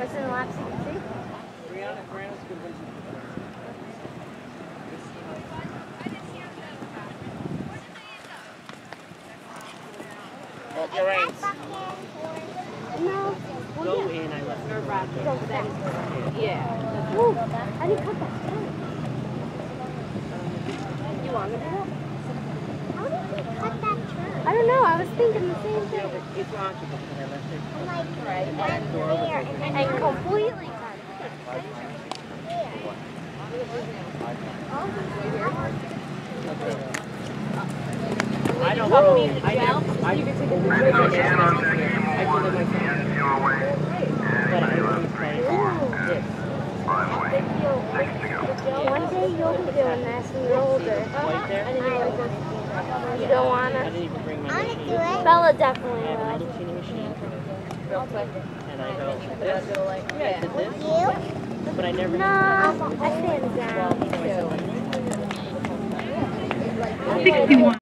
What's in the lap seat? See? Brianna's good when Walk your reins. No. Go in, I left her. Yeah. Ooh, I didn't cut that stone. You want me to do that? How did you cut that turn? I don't know. I was thinking the same thing. It's logical because I left it. I'm like, right, and there, and completely cut I don't know. You can take a picture of it. I do it myself. But I only play this. One day you'll be doing this when you're older. Right there? You don't want I to? didn't even bring my machine. Bella definitely I have my will. little teeny machine. And I go, this? Yeah, I did this. You? But I never No, I stand down. well, you know, I said, 61.